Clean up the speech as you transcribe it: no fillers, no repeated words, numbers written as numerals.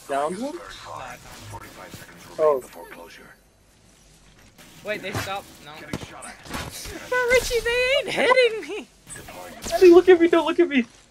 Down one? Oh. Wait, they stopped. No. But Richie, they ain't hitting me. Eddie, look at me! Don't look at me!